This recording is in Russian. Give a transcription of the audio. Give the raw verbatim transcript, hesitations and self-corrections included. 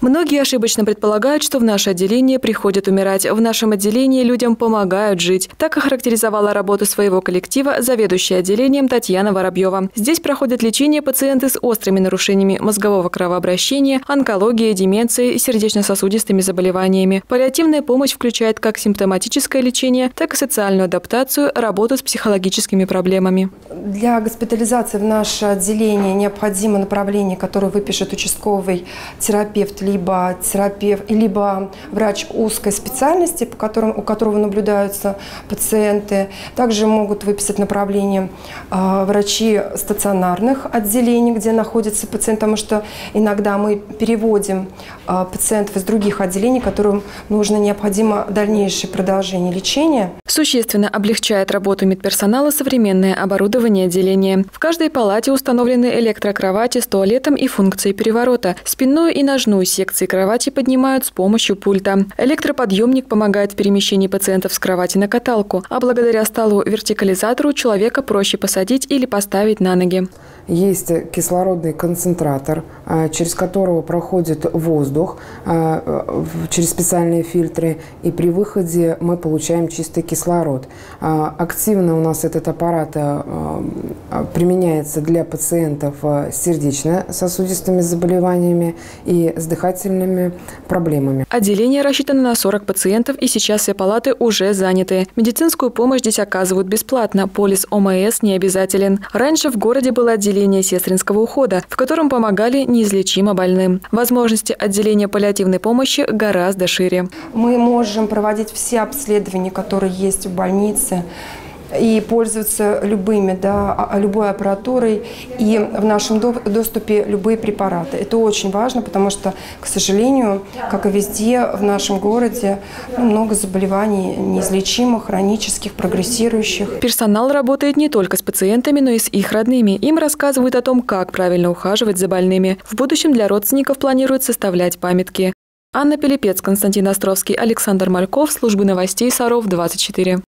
Многие ошибочно предполагают, что в наше отделение приходят умирать. В нашем отделении людям помогают жить. Так охарактеризовала работу своего коллектива заведующая отделением Татьяна Воробьева. Здесь проходят лечение пациенты с острыми нарушениями мозгового кровообращения, онкологией, деменцией, сердечно-сосудистыми заболеваниями. Паллиативная помощь включает как симптоматическое лечение, так и социальную адаптацию, работу с психологическими проблемами. Для госпитализации в наше отделение необходимо направление, которое выпишет участковый терапевт, либо терапевт, либо врач узкой специальности, по которому, у которого наблюдаются пациенты. Также могут выписать направление э, врачи стационарных отделений, где находятся пациенты, потому что иногда мы переводим э, пациентов из других отделений, которым нужно необходимо дальнейшее продолжение лечения. Существенно облегчает работу медперсонала современное оборудование отделения. В каждой палате установлены электрокровати с туалетом и функцией переворота. Спинную и ножную секции кровати поднимают с помощью пульта. Электроподъемник помогает в перемещении пациентов с кровати на каталку, а благодаря столу-вертикализатору человека проще посадить или поставить на ноги. Есть кислородный концентратор, через которого проходит воздух через специальные фильтры, и при выходе мы получаем чистый кислород. Активно у нас этот аппарат применяется для пациентов с сердечно-сосудистыми заболеваниями и с дыхательными проблемами. Отделение рассчитано на сорок пациентов, и сейчас все палаты уже заняты. Медицинскую помощь здесь оказывают бесплатно, полис О М С не обязателен. Раньше в городе было отделение сестринского ухода, в котором помогали неизлечимо больным. Возможности отделения паллиативной помощи гораздо шире. Мы можем проводить все обследования, которые есть в больнице, и пользоваться любыми, да, любой аппаратурой, и в нашем доступе любые препараты. Это очень важно, потому что, к сожалению, как и везде в нашем городе, много заболеваний неизлечимых, хронических, прогрессирующих. Персонал работает не только с пациентами, но и с их родными. Им рассказывают о том, как правильно ухаживать за больными. В будущем для родственников планируют составлять памятки. Анна Пилипец, Константин Островский, Александр Мальков, служба новостей Саров двадцать четыре.